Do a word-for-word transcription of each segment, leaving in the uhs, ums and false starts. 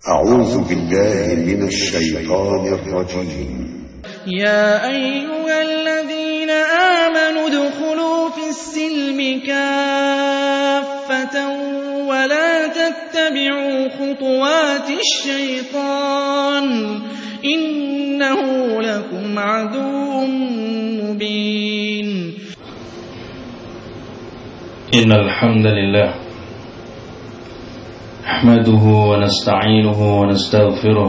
أعوذ بالله من الشيطان الرجيم. يا أيها الذين آمنوا ادخلوا في السلم كافة ولا تتبعوا خطوات الشيطان إنه لكم عدو مبين. إن الحمد لله نحمده ونستعينه ونستغفره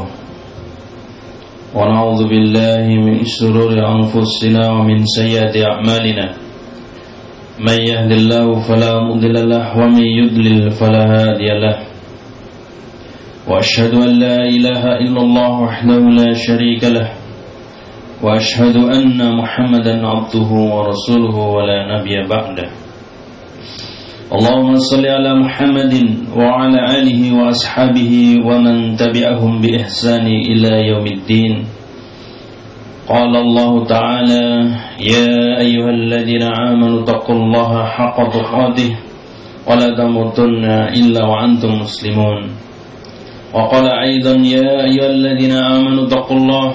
ونعوذ بالله من شرور أنفسنا ومن سيئات أعمالنا من يهد الله فلا مضل له ومن يضلل فلا هادي له وأشهد أن لا إله إلا الله وحده لا شريك له وأشهد أن محمدا عبده ورسوله ولا نبي بعده. اللهم صل على محمد وعلى آله وأصحابه ومن تبعهم بإحسان إلى يوم الدين. قال الله تعالى: يا أيها الذين آمنوا اتقوا الله حق تقاته ولا تموتن إلا وأنتم مسلمون. وقال أيضا: يا أيها الذين آمنوا اتقوا الله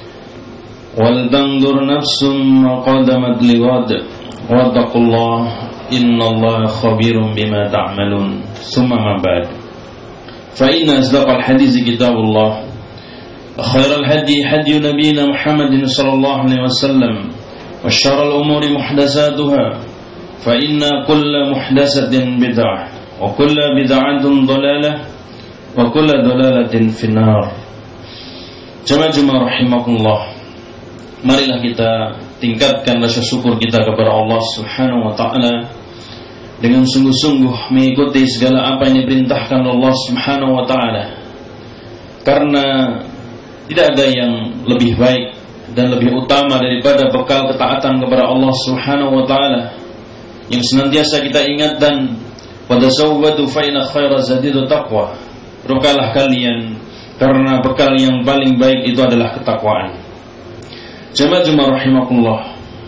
ولتنظر نفس ما قدمت لغد واتقوا الله إن الله خبير بما تعملون. ثم ما بعد فإن أصدق الحديث كتاب الله وخير الهدي هدي نبينا محمد صلى الله عليه وسلم وشر الأمور محدثاتها فإن كل محدثة بدعة وكل بدعة ضلالة وكل ضلالة في النار. Jemaah-jemaah rahimakumullah, marilah kita tingkatkan rasa syukur kita kepada Allah Subhanahu wa taala dengan sungguh-sungguh mengikuti segala apa yang diperintahkan Allah Subhanahu wa taala. Karena tidak ada yang lebih baik dan lebih utama daripada bekal ketaatan kepada Allah Subhanahu wa taala yang senantiasa kita ingatkan, wa tazawwadu fa inna khairaz zadi taqwa. Berbekalah kalian karena bekal yang paling baik itu adalah ketakwaan. Jemaah-jemaah rahimakumullah,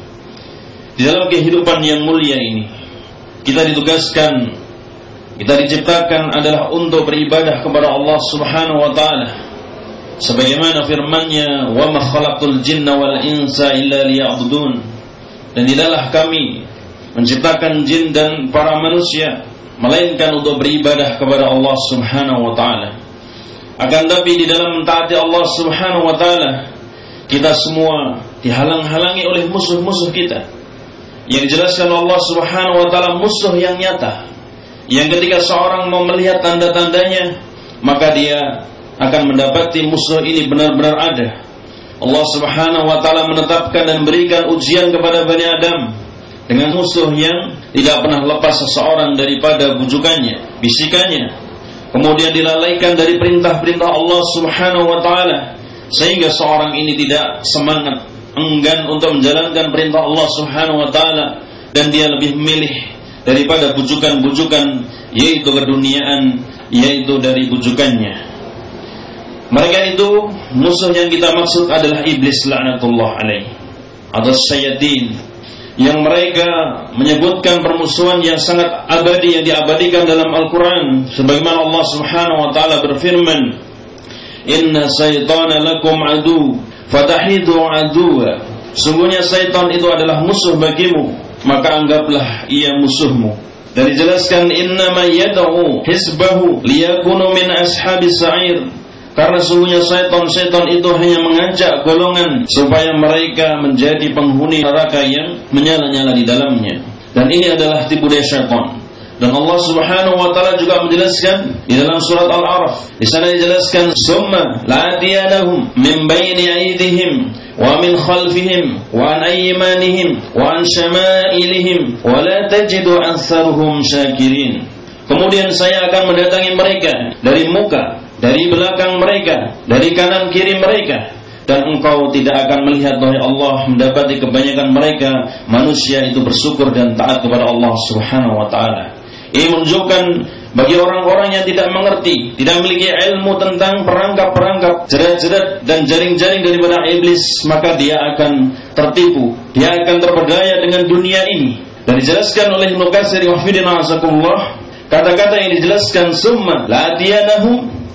di dalam kehidupan yang mulia ini kita ditugaskan, kita diciptakan adalah untuk beribadah kepada Allah Subhanahu wa taala. Sebagaimana firman-Nya, "Wa ma khalaqtul jinna wal insa illa liya'budun." Dan tidaklah kami menciptakan jin dan para manusia melainkan untuk beribadah kepada Allah Subhanahu wa taala. Akan tapi di dalam mentaati Allah Subhanahu wa taala, kita semua dihalang-halangi oleh musuh-musuh kita. Yang dijelaskan Allah Subhanahu wa taala musuh yang nyata, yang ketika seorang mau melihat tanda-tandanya, maka dia akan mendapati musuh ini benar-benar ada. Allah Subhanahu wa taala menetapkan dan berikan ujian kepada Bani Adam dengan musuh yang tidak pernah lepas seseorang daripada bujukannya, bisikannya, kemudian dilalaikan dari perintah-perintah Allah Subhanahu wa taala, sehingga seorang ini tidak semangat, enggan untuk menjalankan perintah Allah Subhanahu wa taala, dan dia lebih memilih daripada bujukan-bujukan, yaitu keduniaan, yaitu dari bujukannya. Mereka itu musuh yang kita maksud adalah iblis laknatullah alaih atau syayatin, yang mereka menyebutkan permusuhan yang sangat abadi yang diabadikan dalam Al-Quran, sebagaimana Allah Subhanahu wa taala berfirman, "Inna syaitana lakum adu fatahidu aduwa." Sungguhnya syaitan itu adalah musuh bagimu, maka anggaplah ia musuhmu. Dan dijelaskan, "Innama yad'u hisbahu liyakunu min ashabis sa'ir." Karena sungguhnya syaitan-syaitan itu hanya mengajak golongan supaya mereka menjadi penghuni neraka yang menyala-nyala di dalamnya. Dan ini adalah tipu daya syaitan. Dan Allah Subhanahu wa taala juga menjelaskan di dalam surat Al-A'raf. Di sana dijelaskan, "Summa la'atiyanahum min baini aydihim wa min khalfihim wa an aymanihim wa an syama'ilihim wa la tajidu aktsaruhum syakirin." Kemudian saya akan mendatangi mereka dari muka, dari belakang mereka, dari kanan kiri mereka, dan engkau tidak akan melihat bahwa Allah mendapati kebanyakan mereka manusia itu bersyukur dan taat kepada Allah Subhanahu wa taala. Ini menunjukkan bagi orang-orang yang tidak mengerti, tidak memiliki ilmu tentang perangkap-perangkap, jerat-jerat dan jaring-jaring daripada iblis, maka dia akan tertipu, dia akan terpedaya dengan dunia ini. Dan dijelaskan oleh Ibnu Katsir wa Hafidina azakumullah, kata-kata yang dijelaskan summa la'atiyanahum,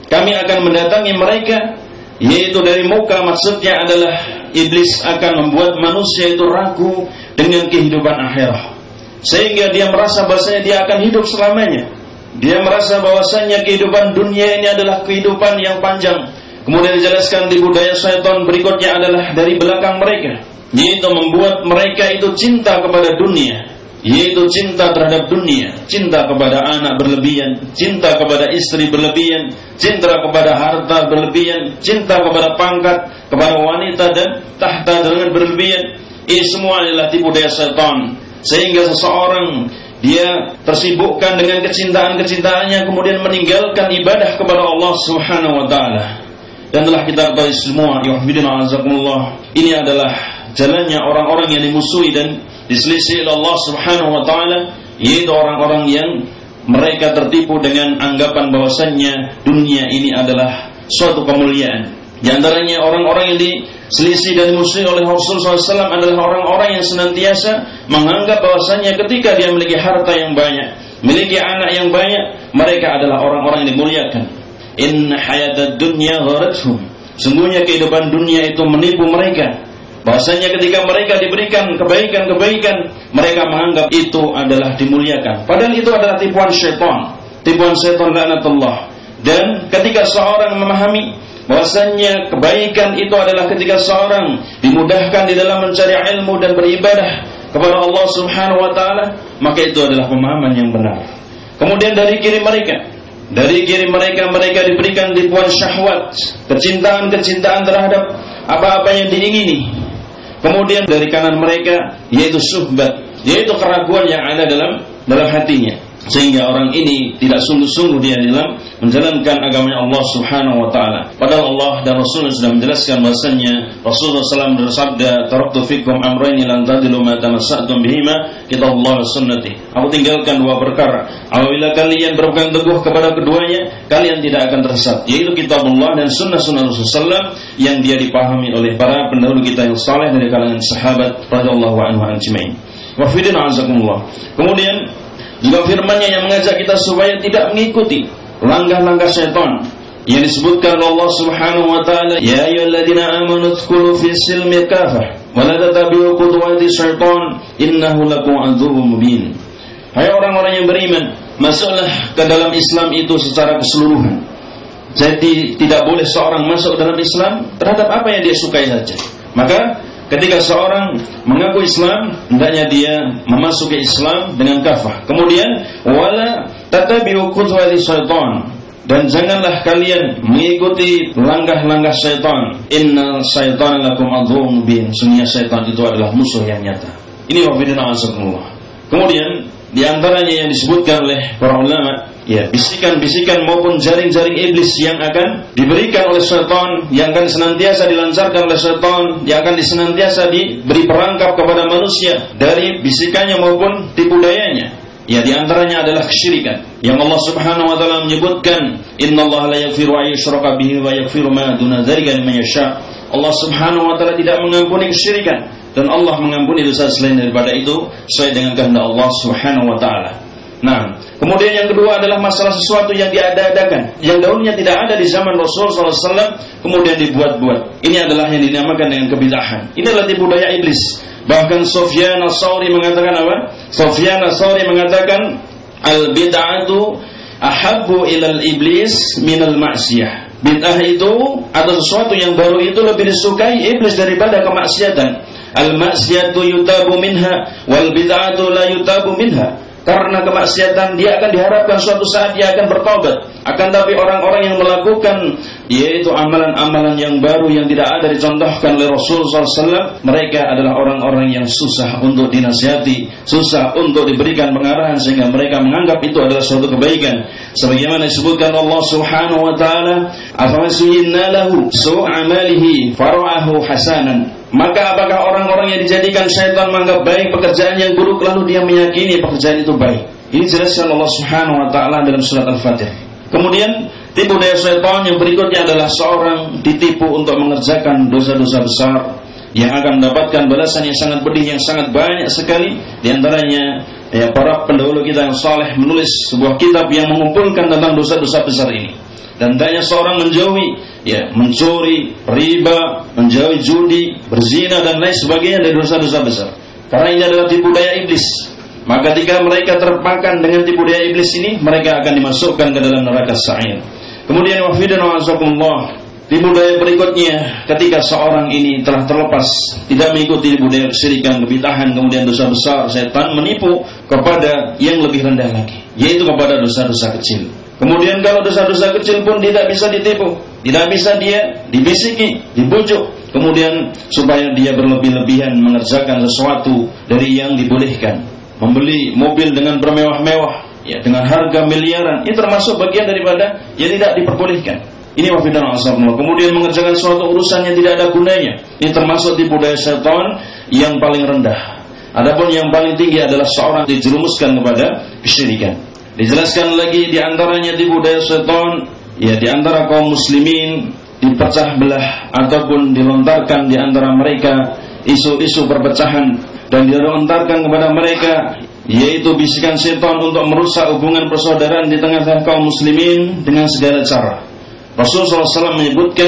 kami akan mendatangi mereka, yaitu dari muka, maksudnya adalah iblis akan membuat manusia itu ragu dengan kehidupan akhirat, sehingga dia merasa bahwasanya dia akan hidup selamanya. Dia merasa bahwasanya kehidupan dunia ini adalah kehidupan yang panjang. Kemudian dijelaskan di budaya syaitan berikutnya adalah dari belakang mereka, yaitu membuat mereka itu cinta kepada dunia, yaitu cinta terhadap dunia, cinta kepada anak berlebihan, cinta kepada istri berlebihan, cinta kepada harta berlebihan, cinta kepada pangkat, kepada wanita dan tahta dengan berlebihan. Ini semua adalah tipu daya syaitan, sehingga seseorang dia tersibukkan dengan kecintaan-kecintaannya, kemudian meninggalkan ibadah kepada Allah Subhanahu wa taala. Dan telah kita ketahui semua, yahfidina azakumullah, ini adalah jalannya orang-orang yang dimusuhi dan diselisih oleh Allah Subhanahu wa taala, yaitu orang-orang yang mereka tertipu dengan anggapan bahwasannya dunia ini adalah suatu kemuliaan. Di antaranya orang-orang yang diselisih dan dimusuhi oleh Rasulullah shallallahu alaihi wasallam adalah orang-orang yang senantiasa menganggap bahwasannya ketika dia memiliki harta yang banyak, memiliki anak yang banyak, mereka adalah orang-orang yang dimuliakan. Inna hayatad dunya gharatuhum, sungguhnya kehidupan dunia itu menipu mereka. Bahwasanya ketika mereka diberikan kebaikan-kebaikan, mereka menganggap itu adalah dimuliakan. Padahal itu adalah tipuan syaitan, tipuan syaitan laknatullah. Dan ketika seorang memahami bahwasanya kebaikan itu adalah ketika seorang dimudahkan di dalam mencari ilmu dan beribadah kepada Allah Subhanahu wa taala, maka itu adalah pemahaman yang benar. Kemudian dari kiri mereka, dari kiri mereka mereka diberikan tipuan syahwat, kecintaan-kecintaan terhadap apa-apa yang diingini. Kemudian dari kanan mereka yaitu suhbat, yaitu keraguan yang ada dalam dalam hatinya, sehingga orang ini tidak sungguh-sungguh dia dalam menjalankan agamanya Allah Subhanahu wa taala. Padahal Allah dan Rasulullah sudah menjelaskan bahwasanya Rasulullah shallallahu alaihi wasallam bersabda, "Taraktu fikum amrayni lan tadillu ma tamassaktum bihima, kitabullah wa sunnati." Aku tinggalkan dua perkara, apabila kalian berpegang teguh kepada keduanya, kalian tidak akan tersesat, yaitu kitabullah dan sunnah-sunnah Rasulullah shallallahu alaihi wasallam yang dia dipahami oleh para pendahulu kita yang saleh dari kalangan sahabat radhiyallahu anhu ajmain. Wa fidina azakumullah. Kemudian juga firman-Nya yang mengajak kita supaya tidak mengikuti langkah-langkah syaitan yang disebutkan oleh Allah Subhanahu wa taala, ya ayyuhalladzina amanu dzkuru fis silmi kafah wa la tattabi'u khutuwati syaitan innahu lakum aduwwum mubin. Hai orang-orang yang beriman, masuklah ke dalam Islam itu secara keseluruhan. Jadi tidak boleh seorang masuk ke dalam Islam terhadap apa yang dia sukai saja. Maka ketika seorang mengaku Islam, hendaknya dia memasuki Islam dengan kafah. Kemudian wala tatabi'u khutuwati syaitan, dan janganlah kalian mengikuti langkah-langkah syaitan. Inna syaitana lakum aduwwum mubin. Sesungguhnya syaitan itu adalah musuh yang nyata. Ini wafidina azakumullah. Kemudian di antaranya yang disebutkan oleh para ulama, ya, bisikan-bisikan maupun jaring-jaring iblis yang akan diberikan oleh syaitan, yang akan senantiasa dilancarkan oleh syaitan, yang akan senantiasa diberi perangkap kepada manusia dari bisikannya maupun tipu dayanya. Ya, di antaranya adalah kesyirikan yang Allah Subhanahu wa taala menyebutkan, innallaha la yaghfiru ay yushraka bihi wa yaghfiru ma duna dzalika liman yasha. Allah Subhanahu wa taala tidak mengampuni kesyirikan, dan Allah mengampuni dosa selain daripada itu sesuai dengan kehendak Allah Subhanahu wa taala. Nah, kemudian yang kedua adalah masalah sesuatu yang diada-adakan, yang dahulunya tidak ada di zaman Rasul sallallahu alaihi wasallam, kemudian dibuat-buat. Ini adalah yang dinamakan dengan kebid'ahan. Ini adalah tipu daya iblis. Bahkan Sufyan Ats-Tsauri mengatakan apa? Sufyan Ats-Tsauri mengatakan al-bid'atu ahabbu ilal iblis minal ma'siyah. Bid'ah itu atau sesuatu yang baru itu lebih disukai iblis daripada kemaksiatan. Al-ma'siyatu yutabu minha wal bid'atu la yutabu minha. Karena kemaksiatan dia akan diharapkan suatu saat dia akan bertobat. Akan tapi orang-orang yang melakukan yaitu amalan-amalan yang baru yang tidak ada dicontohkan oleh Rasulullah sallallahu alaihi wasallam, mereka adalah orang-orang yang susah untuk dinasihati, susah untuk diberikan pengarahan, sehingga mereka menganggap itu adalah suatu kebaikan. Sebagaimana disebutkan Allah Subhanahu wa taala, afamasuyinna lahu su'amalihi fara'ahu hasanan. Maka apakah orang-orang yang dijadikan syaitan menganggap baik pekerjaan yang buruk, lalu dia meyakini pekerjaan itu baik? Ini jelaskan Allah Subhanahu wa taala dalam surat Al-Fatihah. Kemudian tipu daya syaitan yang berikutnya adalah seorang ditipu untuk mengerjakan dosa-dosa besar yang akan mendapatkan balasan yang sangat pedih, yang sangat banyak sekali. Di antaranya ya, para pendahulu kita yang saleh menulis sebuah kitab yang mengumpulkan tentang dosa-dosa besar ini. Dan hendaknya seorang menjauhi, ya, mencuri, riba, menjauhi judi, berzina dan lain sebagainya dari dosa-dosa besar. Karena ini adalah tipu daya iblis. Maka ketika mereka terpakan dengan tipu daya iblis ini, mereka akan dimasukkan ke dalam neraka sa'ir. Kemudian wafidana wa'azakumullah, tipu daya berikutnya, ketika seorang ini telah terlepas, tidak mengikuti tipu daya kesyirikan, kebid'ahan, kemudian dosa besar, setan menipu kepada yang lebih rendah lagi, yaitu kepada dosa-dosa kecil. Kemudian kalau dosa-dosa kecil pun tidak bisa ditipu, tidak bisa dia dibisiki, dibujuk, kemudian supaya dia berlebih-lebihan mengerjakan sesuatu dari yang dibolehkan. Membeli mobil dengan bermewah-mewah, ya, dengan harga miliaran, ini termasuk bagian daripada yang tidak diperbolehkan. Ini wafidan asabullah. Kemudian mengerjakan suatu urusan yang tidak ada gunanya, ini termasuk tipu daya syaitan yang paling rendah. Adapun yang paling tinggi adalah seorang dijerumuskan kepada kesyirikan. Dijelaskan lagi di antaranya tipu daya syaitan, ya, di antara kaum muslimin dipecah belah ataupun dilontarkan di antara mereka isu-isu perpecahan dan dilontarkan kepada mereka, yaitu bisikan syaitan untuk merusak hubungan persaudaraan di tengah-tengah kaum muslimin dengan segala cara. Rasulullah shallallahu alaihi wasallam menyebutkan,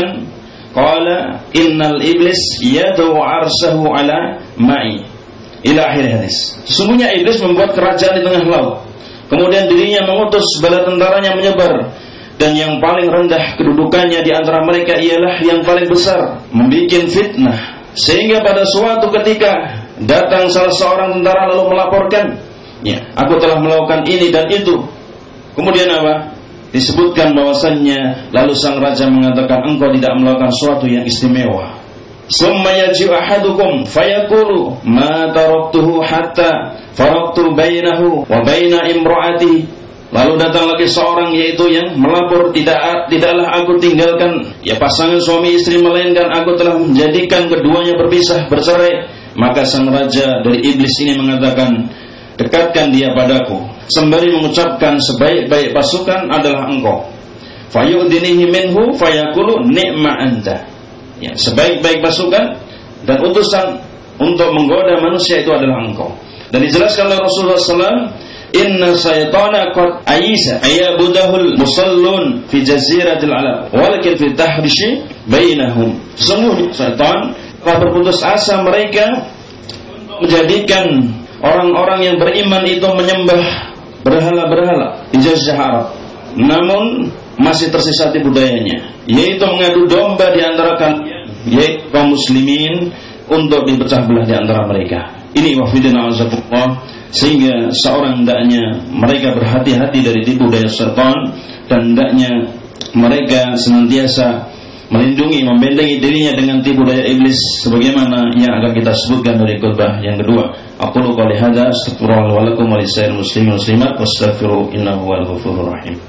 qala innal iblis yad'u arsyahu ala ma'i, ila akhir hadis. Sesungguhnya iblis membuat kerajaan di tengah laut, kemudian dirinya mengutus bala tentaranya menyebar, dan yang paling rendah kedudukannya di antara mereka ialah yang paling besar, membikin fitnah, sehingga pada suatu ketika datang salah seorang tentara lalu melaporkan, ya, aku telah melakukan ini dan itu. Kemudian apa? Disebutkan bahwasannya lalu sang raja mengatakan, engkau tidak melakukan sesuatu yang istimewa. Summa yaji'u ahadukum fayaqulu ma taraktuhu hatta faraktu bainahu wa baina imra'ati. Lalu datang lagi seorang, yaitu yang melapor, tidak tidaklah aku tinggalkan, ya, pasangan suami istri, melainkan aku telah menjadikan keduanya berpisah, bercerai. Maka sang raja dari iblis ini mengatakan, dekatkan dia padaku, sembari mengucapkan sebaik-baik pasukan adalah engkau. Fayu'dinihi minhu fayaqulu ni'ma anta. Ya, sebaik-baik pasukan dan utusan untuk menggoda manusia itu adalah engkau. Dan dijelaskan oleh Rasulullah shallallahu alaihi wasallam, inna syaitana qad ayisa ayabudahul musallun fi jaziratil alam walakin fi tahrishi bainahum. Sesungguhnya syaitan telah berputus asa mereka menjadikan orang-orang yang beriman itu menyembah berhala-berhala di Jazirah Arab, namun masih tersisa tipu dayanya, yaitu mengadu domba di antara kalian, yaitu kaum muslimin, untuk dipecah belah di antara mereka. Ini wafidina azabullah, sehingga seorang hendaknya mereka berhati-hati dari tipu daya syaitan, dan hendaknya mereka senantiasa melindungi, membentengi dirinya dengan tipu daya iblis, sebagaimana yang akan kita sebutkan dari khutbah yang kedua. Aqulu qouli hadza astaghfirullah wa lakum wa lisa'iril muslimin muslimat wastaghfiruhu innahu huwal ghafurur rahim.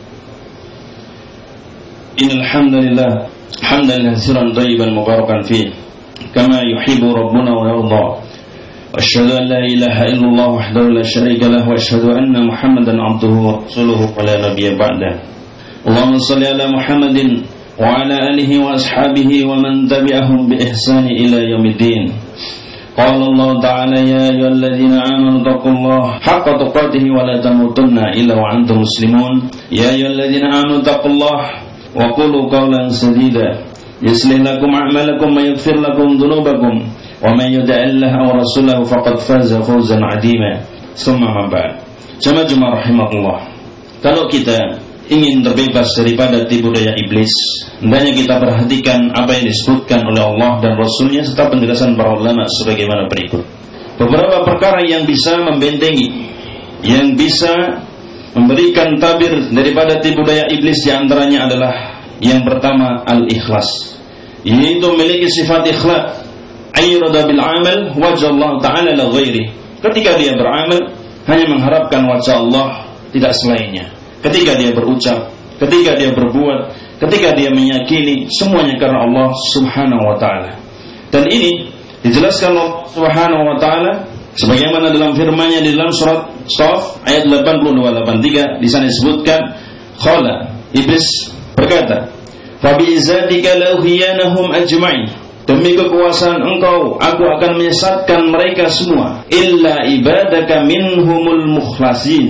Innal hamdalillah hamdan katsiran thayyiban mubarakan fihi kama yuhibbu rabbuna wa yarda. Asyhadu an la ilaha illallah wahdahu la syarika lahu wa asyhadu anna Muhammadan 'abduhu wa rasuluhu wa la nabiyya ba'da. Allahumma shalli ala Muhammadin wa ala alihi wa ashabihi wa man tabi'ahum bi ihsani ila yaumiddin. Qala Allah ta'ala ya ayyuhalladzina amanu taqullaha haqqa tuqatih wa la tamutunna illa wa antum muslimun. Ya ayyuhalladzina amanu taqullaha wa qulu qawlan sadida yuslih lakum a'malakum wa yaghfir lakum dhunubakum wa man yuti'illaha wa rasulahu faqad faza fawzan 'azima. Tsumma ma ba'd. Jamaah rahimakumullah. Kalau kita ingin terbebas daripada tipu daya iblis, hendaknya kita perhatikan apa yang disebutkan oleh Allah dan Rasulnya serta penjelasan para ulama sebagaimana berikut. Beberapa perkara yang bisa membentengi, yang bisa memberikan tabir daripada tipu daya iblis, diantaranya adalah yang pertama al-ikhlas, yaitu memiliki sifat ikhlas, ayyurada bil amal wajah Allah ta'ala la ghairi. Ketika dia beramal hanya mengharapkan wajah Allah, tidak selainnya. Ketika dia berucap, ketika dia berbuat, ketika dia meyakini, semuanya karena Allah subhanahu wa ta'ala. Dan ini dijelaskan Allah subhanahu wa ta'ala sebagaimana dalam firman-Nya di dalam surat Shaf ayat delapan puluh dua delapan puluh tiga. Di sana disebutkan, qala, iblis berkata, fa bi izzatika la uhiyanahum ajma'in, demi kekuasaan engkau aku akan menyesatkan mereka semua, illa ibadaka minhumul mukhlasin,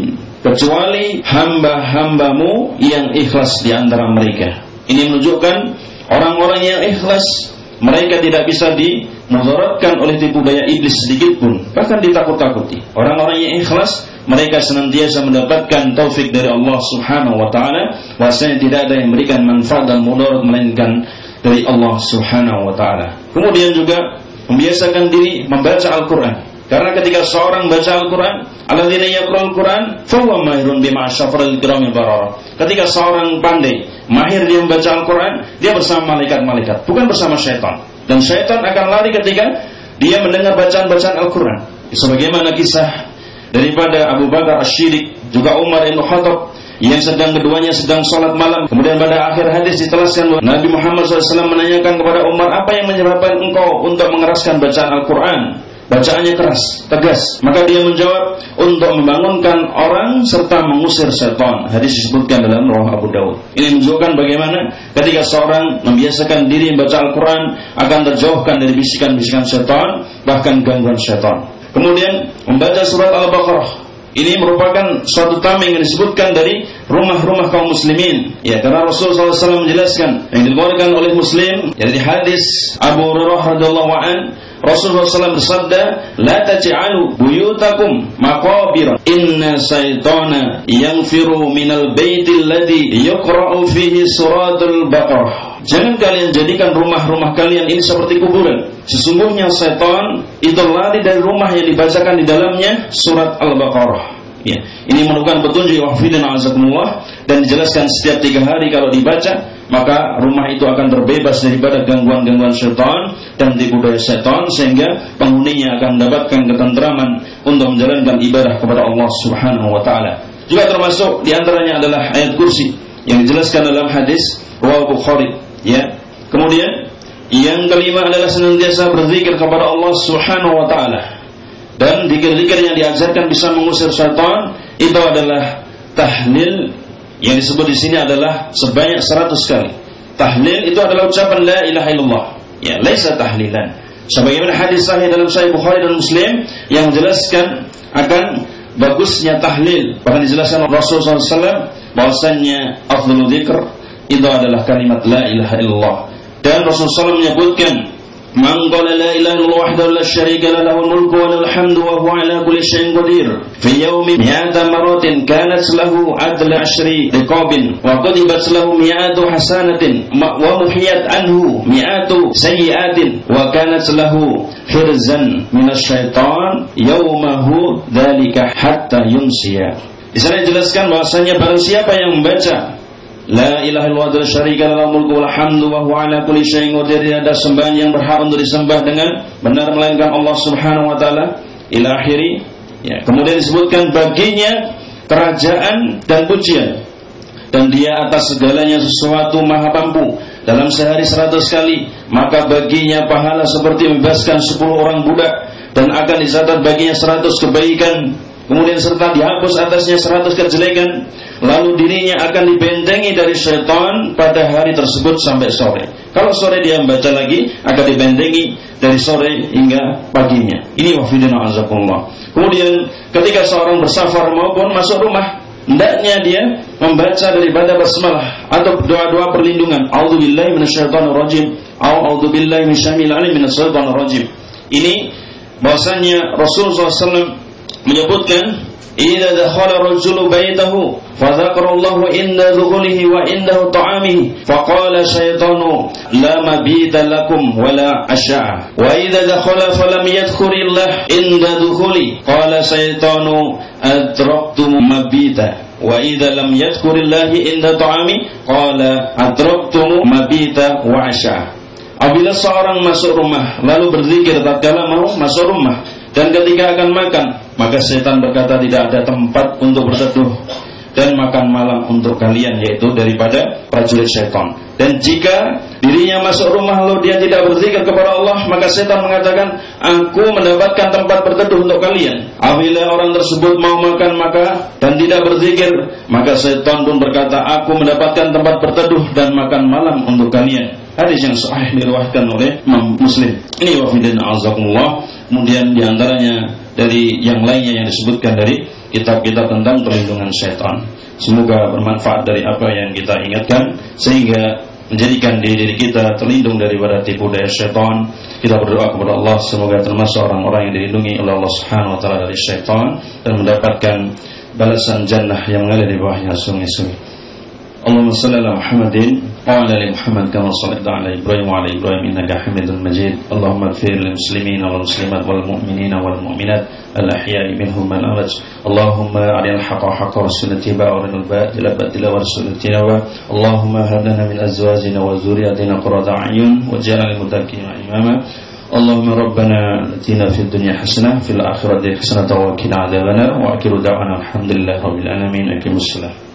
kecuali hamba-hambamu yang ikhlas di antara mereka. Ini menunjukkan orang-orang yang ikhlas, mereka tidak bisa dimudaratkan oleh tipu daya iblis sedikit pun, bahkan ditakut-takuti. Orang-orang yang ikhlas, mereka senantiasa mendapatkan taufik dari Allah Subhanahu wa taala, bahwasanya tidak ada yang memberikan manfaat dan mudarat melainkan dari Allah Subhanahu wa taala. Kemudian juga membiasakan diri membaca Al-Qur'an. Karena ketika seorang baca Al-Quran, alladzina yaqra'ul Quran fahuwa mahirun bima syafrul kiramil barara. Ketika seorang pandai, mahir dia membaca Al-Quran, dia bersama malaikat-malaikat, bukan bersama syaitan. Dan syaitan akan lari ketika dia mendengar bacaan-bacaan Al-Quran. Sebagaimana kisah daripada Abu Bakar As-Siddiq, juga Umar bin Khattab, yang sedang keduanya sedang sholat malam. Kemudian pada akhir hadis ditelaskan Nabi Muhammad shallallahu alaihi wasallam menanyakan kepada Umar, apa yang menyebabkan engkau untuk mengeraskan bacaan Al-Quran? Bacaannya keras, tegas. Maka dia menjawab, untuk membangunkan orang serta mengusir syaitan. Hadis disebutkan dalam Riwayat Abu Daud. Ini menunjukkan bagaimana ketika seorang membiasakan diri membaca Al-Quran, akan terjauhkan dari bisikan-bisikan syaitan, bahkan gangguan syaitan. Kemudian membaca surat Al-Baqarah. Ini merupakan suatu tameng yang disebutkan dari rumah-rumah kaum muslimin. Ya, karena Rasulullah shallallahu alaihi wasallam menjelaskan yang dikeluarkan oleh Muslim dari hadis Abu Hurairah radhiyallahu an, Rasulullah shallallahu alaihi wasallam bersabda, "La taj'alu buyutakum maqabir, inna syaitana yanfiru minal baitil ladzi yuqra'u fihi suratul Baqarah." Jangan kalian jadikan rumah-rumah kalian ini seperti kuburan. Sesungguhnya syaitan itu lari dari rumah yang dibacakan di dalamnya surat Al-Baqarah. Ya, ini merupakan petunjuk wafidin azakumullah, dan dijelaskan setiap tiga hari kalau dibaca, maka rumah itu akan terbebas daripada gangguan-gangguan syaitan dan tipu daya syaitan, sehingga penghuninya akan mendapatkan ketentraman untuk menjalankan ibadah kepada Allah Subhanahu wa taala. Juga termasuk diantaranya adalah ayat kursi yang dijelaskan dalam hadis riwayat Bukhari. Ya. Kemudian yang kelima adalah senantiasa berzikir kepada Allah Subhanahu wa taala. Dan zikir-zikir yang diajarkan bisa mengusir syaitan itu adalah tahlil, yang disebut di sini adalah sebanyak seratus kali. Tahlil itu adalah ucapan la ilaha illallah. Ya, laisa tahlilan. Sebagaimana hadis sahih dalam Sahih Bukhari dan Muslim yang menjelaskan akan bagusnya tahlil. Bahkan dijelaskan Rasulullah shallallahu alaihi wasallam bahwasanya afdhalul dzikr itu adalah kalimat la ilaha illallah. Dan Rasulullah shallallahu alaihi wasallam menyebutkan, "Man qala la ilaha illallah wahdahu la syarika lahu lahul mulku wa lahul hamdu wa huwa ala kulli syai'in qadir fi yawmin mi'ata maratin kanat lahu adla ashri riqabin wa qadibat lahu mi'atu hasanatin wa muhiyat anhu mi'atu sayyi'atin wa kanat lahu hirzan minasyaitan yawmahu dzalika hatta yumsiya." Di sana dijelaskan bahwasanya barang siapa yang membaca la ilaha illallah wa syarika lahu mulku wal hamdu wa huwa ala kulli syai'in qadir, tidak ada sembahan yang berhak untuk disembah dengan benar melainkan Allah Subhanahu wa taala, ila akhiri. Ya, kemudian disebutkan baginya kerajaan dan pujian, dan dia atas segalanya sesuatu maha mampu. Dalam sehari seratus kali, maka baginya pahala seperti membebaskan sepuluh orang budak, dan akan dicatat baginya seratus kebaikan. Kemudian serta dihapus atasnya seratus kejelekan. Lalu dirinya akan dibentengi dari syaitan pada hari tersebut sampai sore. Kalau sore dia membaca lagi, akan dibentengi dari sore hingga paginya. Ini wafidina azakumullah. Kemudian ketika seorang bersafar maupun masuk rumah, hendaknya dia membaca daripada basmalah atau doa-doa perlindungan. A'udzubillahi minasyaitonirrajim. A'udzubillahi minasyaitonir alim minasyaitonirrajim. Ini bahwasanya Rasulullah shallallahu alaihi wasallam menyebutkan, idza dakhala rajulu baitahu fa dzakarallahu inda dukhulihi wa indahu ta'amihi fa qala syaitanu la mabita lakum wala asya'a wa idza dakhala falam yadkhulillah inda dukhuli qala syaitanu adraktum mabita wa idza lam yadkhurillahi inda ta'ami qala adraktum mabita wa asya'a. Apabila seorang masuk rumah lalu berzikir tatkala mau masuk rumah dan ketika akan makan, maka setan berkata tidak ada tempat untuk berteduh dan makan malam untuk kalian, yaitu daripada prajurit setan. Dan jika dirinya masuk rumah lalu dia tidak berzikir kepada Allah, maka setan mengatakan, aku mendapatkan tempat berteduh untuk kalian. Apabila orang tersebut mau makan maka dan tidak berzikir, maka setan pun berkata, aku mendapatkan tempat berteduh dan makan malam untuk kalian. Hadis yang sahih diriwayatkan oleh Imam Muslim. Ini wafidina azakumullah. Kemudian diantaranya dari yang lainnya yang disebutkan dari kitab-kitab tentang perlindungan syaitan. Semoga bermanfaat dari apa yang kita ingatkan, sehingga menjadikan diri kita terlindung daripada tipu daya syaitan. Kita berdoa kepada Allah semoga termasuk orang-orang yang dilindungi oleh Allah Subhanahu wa taala dari syaitan dan mendapatkan balasan jannah yang mengalir di bawahnya sungai-sungai. Allahumma salli ala Muhammadin wa ala ali Muhammad kama shallaita ala Ibrahim wa ala Ibrahim innaka Hamidum Majid. Allahumma ighfir lil muslimin wal muslimat wal mu'minina wal mu'minat al ahya'i minhum wal amwat. Allahumma arina al haqqa haqqa wa sunnatiba wa arina al batila batila wa sunnatina wa Allahumma hab lana min azwajina wa dhurriyyatina qurrata a'yun waj'alna lil muttaqina imama. Allahumma rabbana atina fid dunya hasanah fil akhirati hasanah wa qina adzabannar wa akhiru da'wana alhamdulillahi rabbil alamin. Aqimussalam.